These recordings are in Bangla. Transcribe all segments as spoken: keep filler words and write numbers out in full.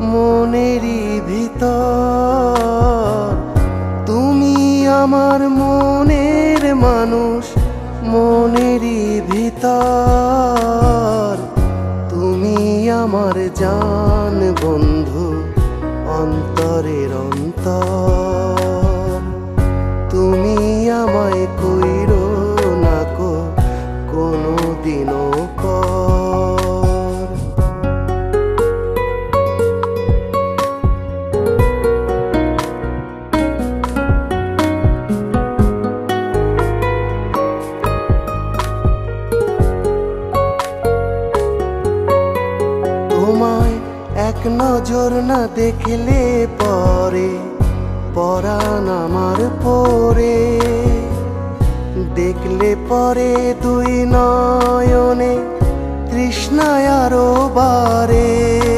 মনেরই ভিতর। তুমি আমার মনের মানুষ, মনেরই ভিতর। তুমি আমার জান বন্ধু, অন্তরের অন্তর। তুমি আমায় কইরো না কো কোনো দিনও পর। তোমায় এক নজর না দেখলে পরে পরাণ আমার পরে, দেখলে পরে দুই নয়নে তৃষ্ণায় আরো বারে।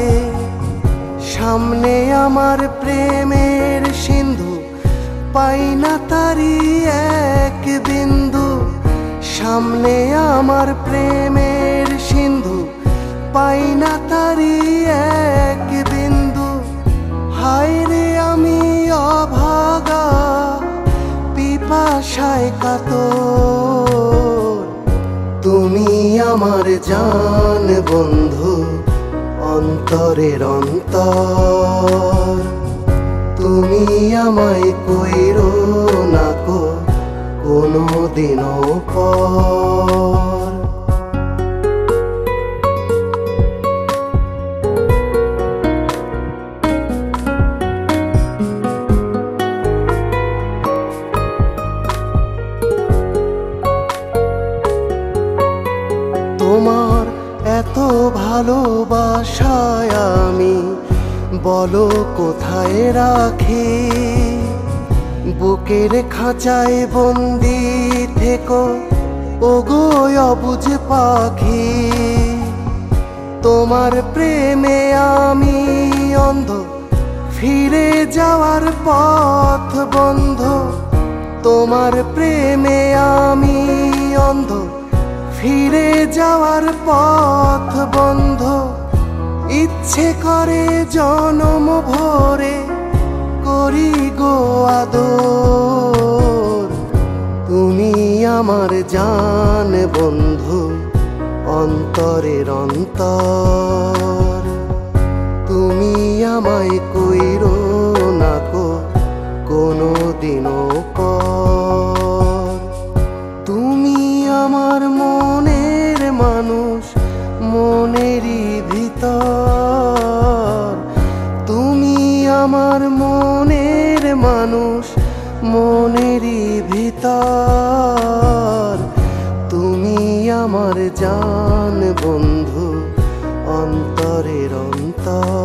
সামনে আমার প্রেমের সিন্ধু, পাই না তারি এক বিন্দু। সামনে আমার প্রেমের সিন্ধু, পাই না তারি এক বিন্দু। হায় রে আমি অভাগা, পিপাসায় কাতর। তুমি আমার জান বন্ধু, অন্তরের অন্তর। তুমি আমায় কইরো না কো কোনো দিনও পর। তোমার এত ভালোবাসায় আমি বলো কোথায় রাখি। বুকের খাঁচায় বন্দি থেকো ওগো অবুঝ পাখি। তোমার প্রেমে আমি অন্ধ, ফিরে যাওয়ার পথ বন্ধ। তোমার প্রেমে আমি অন্ধ, ফিরে যাওয়ার পথ বন্ধ। ইচ্ছে করে জনম ভরে করি গো আদর। তুমি আমার জান বন্ধু, অন্তরের অন্তর। তুমি আমায় কইরো না কো কোনো দিনও পর। তুমি আমার মনের মানুষ, মনেরই ভিতর। তুমি আমার মনের মানুষ, মনেরই ভিতর। তুমি আমার জান বন্ধু, অন্তরের অন্তর।